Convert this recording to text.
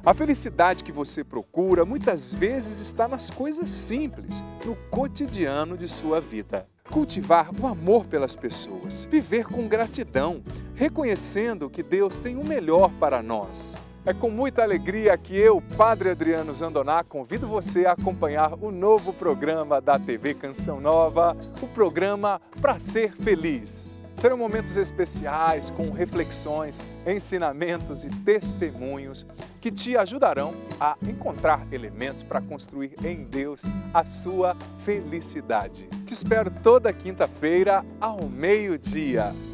A felicidade que você procura muitas vezes está nas coisas simples, no cotidiano de sua vida. Cultivar o amor pelas pessoas, viver com gratidão, reconhecendo que Deus tem o melhor para nós. É com muita alegria que eu, Padre Adriano Zandoná, convido você a acompanhar o novo programa da TV Canção Nova, o programa Pra Ser Feliz. Serão momentos especiais com reflexões, ensinamentos e testemunhos que te ajudarão a encontrar elementos para construir em Deus a sua felicidade. Te espero toda quinta-feira ao meio-dia.